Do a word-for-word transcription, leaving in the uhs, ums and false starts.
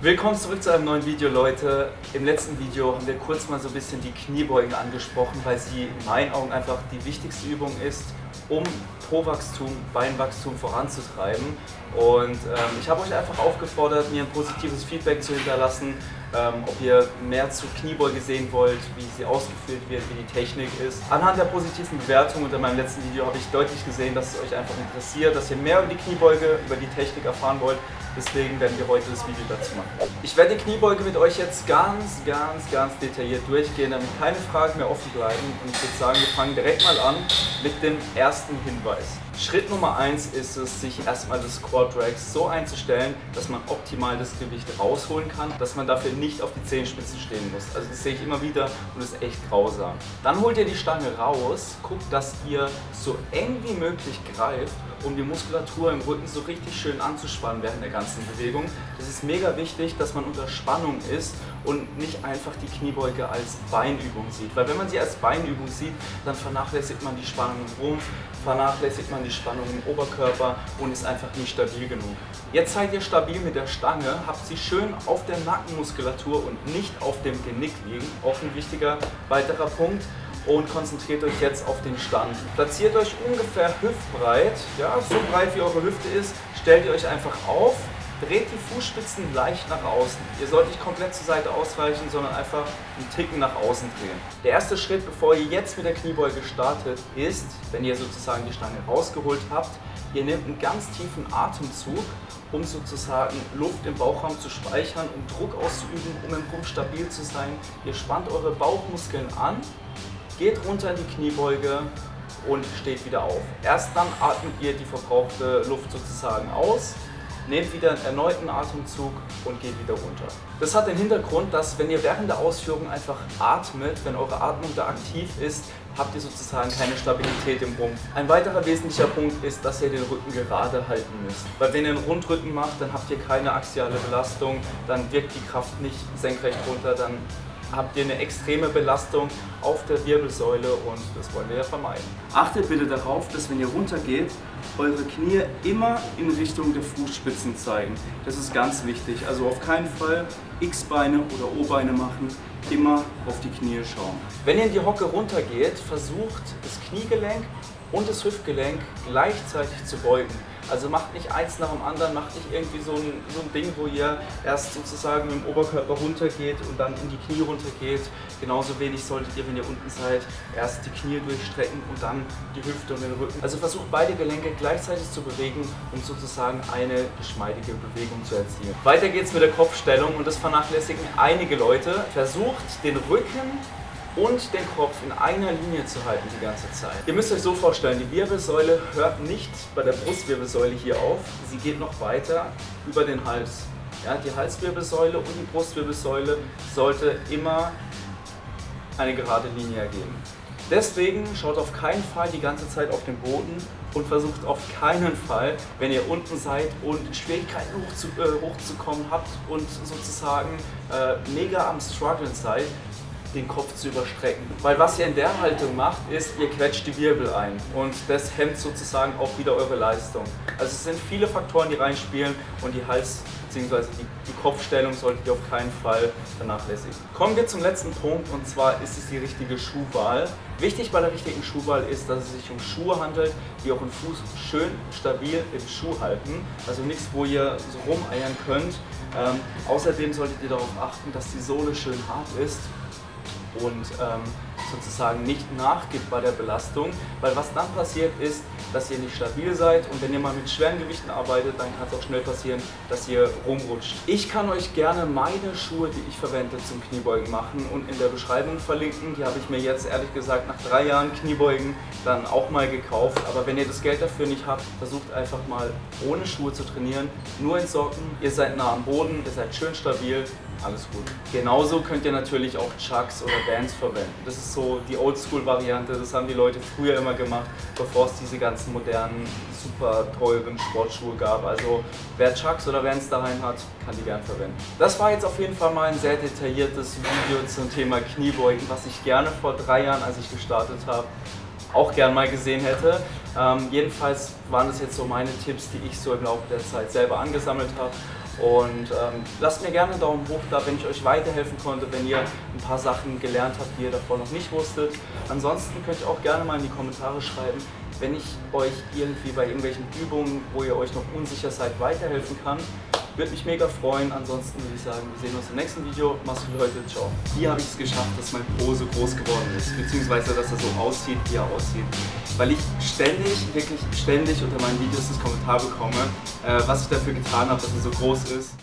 Willkommen zurück zu einem neuen Video, Leute. Im letzten Video haben wir kurz mal so ein bisschen die Kniebeugen angesprochen, weil sie in meinen Augen einfach die wichtigste Übung ist, um Po-Wachstum, Beinwachstum voranzutreiben. Und ähm, ich habe euch einfach aufgefordert, mir ein positives Feedback zu hinterlassen, ähm, ob ihr mehr zur Kniebeuge sehen wollt, wie sie ausgeführt wird, wie die Technik ist. Anhand der positiven Bewertung unter meinem letzten Video habe ich deutlich gesehen, dass es euch einfach interessiert, dass ihr mehr über die Kniebeuge, über die Technik erfahren wollt. Deswegen werden wir heute das Video dazu machen. Ich werde die Kniebeuge mit euch jetzt ganz, ganz, ganz detailliert durchgehen, damit keine Fragen mehr offen bleiben. Und ich würde sagen, wir fangen direkt mal an mit dem ersten Hinweis. Schritt Nummer eins ist es, sich erstmal das Squat Racks so einzustellen, dass man optimal das Gewicht rausholen kann, dass man dafür nicht auf die Zehenspitzen stehen muss. Also das sehe ich immer wieder und das ist echt grausam. Dann holt ihr die Stange raus, guckt, dass ihr so eng wie möglich greift, um die Muskulatur im Rücken so richtig schön anzuspannen während der ganzen Bewegung. Das ist mega wichtig, dass man unter Spannung ist und nicht einfach die Kniebeuge als Beinübung sieht. Weil wenn man sie als Beinübung sieht, dann vernachlässigt man die Spannung im Rumpf, vernachlässigt man die Spannung im Oberkörper und ist einfach nicht stabil genug. Jetzt seid ihr stabil mit der Stange, habt sie schön auf der Nackenmuskulatur und nicht auf dem Genick liegen. Auch ein wichtiger weiterer Punkt. Und konzentriert euch jetzt auf den Stand. Platziert euch ungefähr hüftbreit, ja, so breit wie eure Hüfte ist, stellt ihr euch einfach auf, dreht die Fußspitzen leicht nach außen. Ihr sollt nicht komplett zur Seite ausweichen, sondern einfach einen Ticken nach außen drehen. Der erste Schritt, bevor ihr jetzt mit der Kniebeuge startet, ist, wenn ihr sozusagen die Stange rausgeholt habt, ihr nehmt einen ganz tiefen Atemzug, um sozusagen Luft im Bauchraum zu speichern, um Druck auszuüben, um im Rumpf stabil zu sein. Ihr spannt eure Bauchmuskeln an, geht runter in die Kniebeuge und steht wieder auf. Erst dann atmet ihr die verbrauchte Luft sozusagen aus, nehmt wieder einen erneuten Atemzug und geht wieder runter. Das hat den Hintergrund, dass wenn ihr während der Ausführung einfach atmet, wenn eure Atmung da aktiv ist, habt ihr sozusagen keine Stabilität im Rumpf. Ein weiterer wesentlicher Punkt ist, dass ihr den Rücken gerade halten müsst. Weil wenn ihr einen Rundrücken macht, dann habt ihr keine axiale Belastung, dann wirkt die Kraft nicht senkrecht runter, dann habt ihr eine extreme Belastung auf der Wirbelsäule und das wollen wir ja vermeiden. Achtet bitte darauf, dass wenn ihr runtergeht, eure Knie immer in Richtung der Fußspitzen zeigen. Das ist ganz wichtig. Also auf keinen Fall X-Beine oder O-Beine machen, immer auf die Knie schauen. Wenn ihr in die Hocke runtergeht, versucht das Kniegelenk und das Hüftgelenk gleichzeitig zu beugen. Also macht nicht eins nach dem anderen, macht nicht irgendwie so ein, so ein Ding, wo ihr erst sozusagen mit dem Oberkörper runtergeht und dann in die Knie runtergeht. Genauso wenig solltet ihr, wenn ihr unten seid, erst die Knie durchstrecken und dann die Hüfte und den Rücken. Also versucht beide Gelenke gleichzeitig zu bewegen, um sozusagen eine geschmeidige Bewegung zu erzielen. Weiter geht's mit der Kopfstellung und das vernachlässigen einige Leute. Versucht den Rücken und den Kopf in einer Linie zu halten die ganze Zeit. Ihr müsst euch so vorstellen, die Wirbelsäule hört nicht bei der Brustwirbelsäule hier auf, sie geht noch weiter über den Hals. Ja, die Halswirbelsäule und die Brustwirbelsäule sollte immer eine gerade Linie ergeben. Deswegen schaut auf keinen Fall die ganze Zeit auf den Boden und versucht auf keinen Fall, wenn ihr unten seid und Schwierigkeiten hoch zu, äh, hochzukommen habt und sozusagen äh, mega am Struggeln seid, den Kopf zu überstrecken. Weil was ihr in der Haltung macht, ist, ihr quetscht die Wirbel ein und das hemmt sozusagen auch wieder eure Leistung. Also es sind viele Faktoren, die reinspielen und die Hals- bzw. Die, die Kopfstellung solltet ihr auf keinen Fall vernachlässigen. Kommen wir zum letzten Punkt und zwar ist es die richtige Schuhwahl. Wichtig bei der richtigen Schuhwahl ist, dass es sich um Schuhe handelt, die euren Fuß schön stabil im Schuh halten. Also nichts, wo ihr so rumeiern könnt. Ähm, außerdem solltet ihr darauf achten, dass die Sohle schön hart ist und ähm, sozusagen nicht nachgibt bei der Belastung, weil was dann passiert ist, dass ihr nicht stabil seid und wenn ihr mal mit schweren Gewichten arbeitet, dann kann es auch schnell passieren, dass ihr rumrutscht. Ich kann euch gerne meine Schuhe, die ich verwende zum Kniebeugen machen und in der Beschreibung verlinken. Die habe ich mir jetzt ehrlich gesagt nach drei Jahren Kniebeugen dann auch mal gekauft, aber wenn ihr das Geld dafür nicht habt, versucht einfach mal ohne Schuhe zu trainieren, nur in Socken, ihr seid nah am Boden, ihr seid schön stabil, alles gut. Genauso könnt ihr natürlich auch Chucks oder Vans verwenden. Das ist so die Oldschool-Variante, das haben die Leute früher immer gemacht, bevor es diese ganzen modernen, super teuren Sportschuhe gab. Also wer Chucks oder Vans daheim hat, kann die gern verwenden. Das war jetzt auf jeden Fall mal ein sehr detailliertes Video zum Thema Kniebeugen, was ich gerne vor drei Jahren, als ich gestartet habe, auch gern mal gesehen hätte. Ähm, jedenfalls waren das jetzt so meine Tipps, die ich so im Laufe der Zeit selber angesammelt habe. Und ähm, lasst mir gerne einen Daumen hoch da, wenn ich euch weiterhelfen konnte, wenn ihr ein paar Sachen gelernt habt, die ihr davor noch nicht wusstet. Ansonsten könnt ihr auch gerne mal in die Kommentare schreiben, wenn ich euch irgendwie bei irgendwelchen Übungen, wo ihr euch noch unsicher seid, weiterhelfen kann. Würde mich mega freuen. Ansonsten würde ich sagen, wir sehen uns im nächsten Video. Mach's gut, Leute. Ciao. Wie habe ich es geschafft, dass mein Po so groß geworden ist? Beziehungsweise, dass er so aussieht, wie er aussieht. Weil ich ständig, wirklich ständig unter meinen Videos das Kommentar bekomme, äh, was ich dafür getan habe, dass er so groß ist.